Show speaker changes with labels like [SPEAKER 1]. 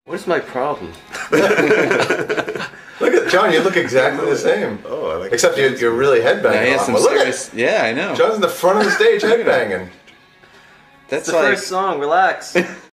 [SPEAKER 1] What is my problem?
[SPEAKER 2] Look at John. You look exactly the same.
[SPEAKER 3] Oh, I like.
[SPEAKER 2] Except you're really headbanging.
[SPEAKER 4] Yeah, he has
[SPEAKER 2] a
[SPEAKER 4] some
[SPEAKER 2] lot. Look
[SPEAKER 4] serious. Yeah, I know.
[SPEAKER 2] John's in the front of the stage headbanging.
[SPEAKER 4] That's
[SPEAKER 1] It's the
[SPEAKER 4] like
[SPEAKER 1] first song. Relax.